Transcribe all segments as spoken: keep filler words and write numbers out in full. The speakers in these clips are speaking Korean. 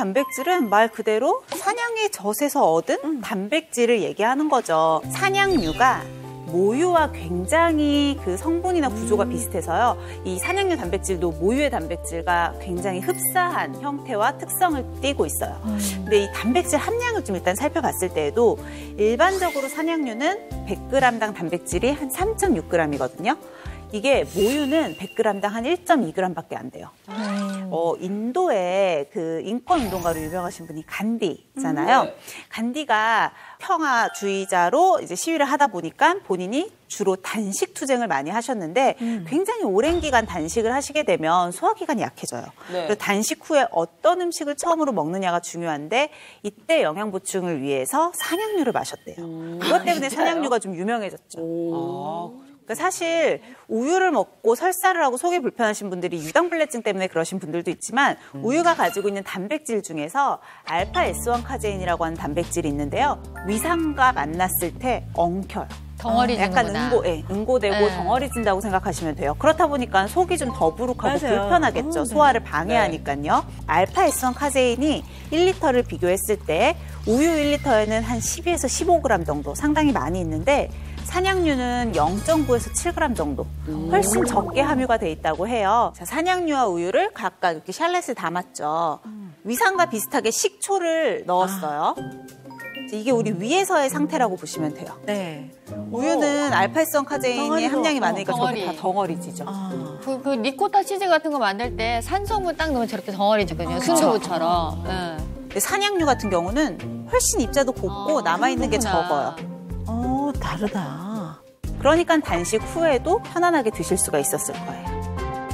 단백질은 말 그대로 사냥의 젖에서 얻은 음. 단백질을 얘기하는 거죠. 사냥류가 모유와 굉장히 그 성분이나 구조가 음. 비슷해서요. 이 사냥류 단백질도 모유의 단백질과 굉장히 흡사한 형태와 특성을 띠고 있어요. 음. 근데 이 단백질 함량을 좀 일단 살펴봤을 때에도 일반적으로 사냥류는 백 그램당 단백질이 한 삼 점 육 그램이거든요. 이게 모유는 백 그램당 한 일 점 이 그램밖에 안 돼요. 음. 어, 인도의 그 인권운동가로 유명하신 분이 간디잖아요. 음. 간디가 평화주의자로 이제 시위를 하다 보니까 본인이 주로 단식 투쟁을 많이 하셨는데 음. 굉장히 오랜 기간 단식을 하시게 되면 소화기관이 약해져요. 네. 그래서 단식 후에 어떤 음식을 처음으로 먹느냐가 중요한데 이때 영양 보충을 위해서 사냥류를 마셨대요. 음. 그것 때문에 아, 사냥류가 좀 유명해졌죠. 아. 그러니까 사실 우유를 먹고 설사를 하고 속이 불편하신 분들이 유당불내증 때문에 그러신 분들도 있지만 음. 우유가 가지고 있는 단백질 중에서 알파 에스 원 카제인이라고 하는 단백질이 있는데요. 위산과 만났을 때 엉켜요. 덩어리지는구나. 약간 응고, 예, 응고되고 네. 덩어리진다고 생각하시면 돼요. 그렇다 보니까 속이 좀 더부룩하고 맞아요. 불편하겠죠. 오, 네. 소화를 방해하니까요. 네. 알파 에스 원 카제인이 일 리터를 비교했을 때 우유 일 리터에는 한 십에서 십오 그램 정도 상당히 많이 있는데 사냥류는 영 점 구에서 칠 그램 정도 훨씬 적게 함유가 돼 있다고 해요. 자, 사냥류와 우유를 각각 이렇게 샬렛에 담았죠. 음. 위산과 비슷하게 식초를 넣었어요. 아. 이게 우리 위에서의 상태라고 보시면 돼요. 네. 우유는 알파에스 카제인의 함량이 많으니까 저게 다 덩어리지죠. 아. 그, 그 리코타 치즈 같은 거 만들 때 산소분 딱 넣으면 저렇게 덩어리지거든요. 아, 순두부처럼. 네. 근데 사냥류 같은 경우는 훨씬 입자도 곱고 아, 남아있는 게 적어요. 어, 다르다. 그러니까 단식 후에도 편안하게 드실 수가 있었을 거예요.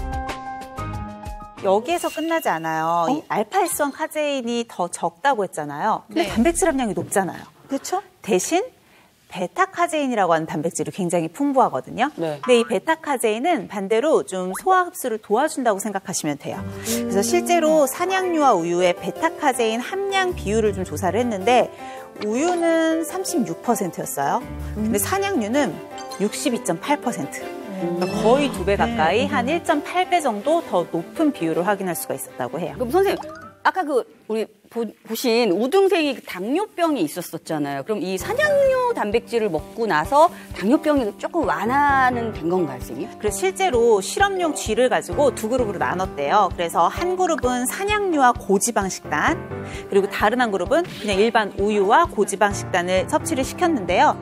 여기에서 끝나지 않아요. 어? 이 알파 에스 원 카제인이 더 적다고 했잖아요. 근데 네. 단백질 함량이 높잖아요. 그렇죠? 대신 베타 카제인이라고 하는 단백질이 굉장히 풍부하거든요. 네. 근데 이 베타 카제인은 반대로 좀 소화 흡수를 도와준다고 생각하시면 돼요. 음. 그래서 실제로 사냥류와 우유의 베타 카제인 함량 비율을 좀 조사를 했는데 우유는 삼십육 퍼센트였어요. 음. 근데 사냥류는 육십이 점 팔 퍼센트. 그러니까 거의 두 배 가까이 네. 한 일 점 팔 배 정도 더 높은 비율을 확인할 수가 있었다고 해요. 그럼 선생님, 아까 그 우리 보, 보신 우등생이 당뇨병이 있었었잖아요. 그럼 이 사냥류 단백질을 먹고 나서 당뇨병이 조금 완화는 된 건가요, 선생님? 그래서 실제로 실험용 쥐를 가지고 두 그룹으로 나눴대요. 그래서 한 그룹은 사냥류와 고지방 식단, 그리고 다른 한 그룹은 그냥 일반 우유와 고지방 식단을 섭취를 시켰는데요.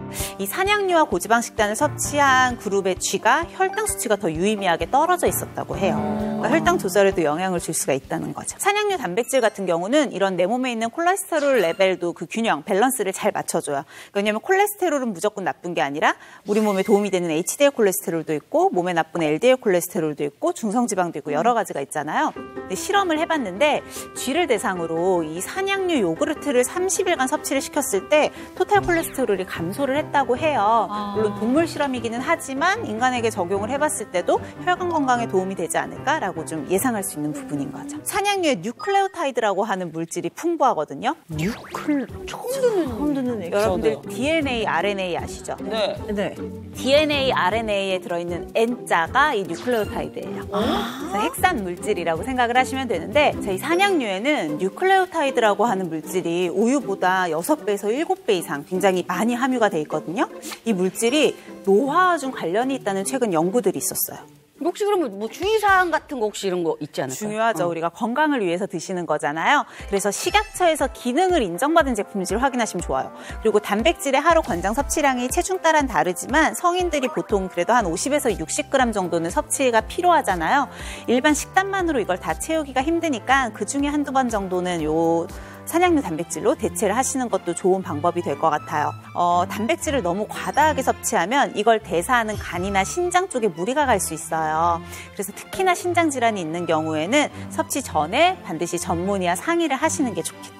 이 사냥류와 고지방 식단을 섭취한 그룹의 쥐가 혈당 수치가 더 유의미하게 떨어져 있었다고 해요. 그러니까 혈당 조절에도 영향을 줄 수가 있다는 거죠. 사냥류 단백질 같은 경우는 이런 내 몸에 있는 콜레스테롤 레벨도 그 균형, 밸런스를 잘 맞춰줘요. 왜냐하면 콜레스테롤은 무조건 나쁜 게 아니라 우리 몸에 도움이 되는 에이치디엘 콜레스테롤도 있고 몸에 나쁜 엘디엘 콜레스테롤도 있고 중성지방도 있고 여러 가지가 있잖아요. 근데 실험을 해봤는데 쥐를 대상으로 이 사냥류 요구르트를 삼십 일간 섭취를 시켰을 때 토탈 콜레스테롤이 감소를 했다고 해요. 물론 동물 실험이기는 하지만 인간에게 적용을 해봤을 때도 혈관 건강에 도움이 되지 않을까라고 좀 예상할 수 있는 부분인 거죠. 사냥류에 뉴클레오타이드라고 하는 물질이 풍부하거든요. 뉴클 처음 듣는 처음 듣는 얘기. 여러분들 디엔에이, 알엔에이 아시죠? 네. 네. 디엔에이, 알엔에이에 들어있는 N자가 이 뉴클레오타이드예요. 아~ 그래서 핵산 물질이라고 생각을 하시면 되는데 이 사냥류에는 뉴클레오타이드라고 하는 물질이 우유보다 여섯 배에서 일곱 배 이상 굉장히 많이 함유가 돼 있거든요. 이 물질이 노화와 좀 관련이 있다는 최근 연구들이 있었어요. 혹시 그러면 뭐 주의사항 같은 거 혹시 이런 거 있지 않을까요? 중요하죠. 어. 우리가 건강을 위해서 드시는 거잖아요. 그래서 식약처에서 기능을 인정받은 제품인지를 확인하시면 좋아요. 그리고 단백질의 하루 권장 섭취량이 체중 따라는 다르지만 성인들이 보통 그래도 한 오십에서 육십 그램 정도는 섭취가 필요하잖아요. 일반 식단만으로 이걸 다 채우기가 힘드니까 그중에 한두 번 정도는 요 사냥류 단백질로 대체를 하시는 것도 좋은 방법이 될 것 같아요. 어, 단백질을 너무 과다하게 섭취하면 이걸 대사하는 간이나 신장 쪽에 무리가 갈 수 있어요. 그래서 특히나 신장 질환이 있는 경우에는 섭취 전에 반드시 전문의와 상의를 하시는 게 좋겠죠.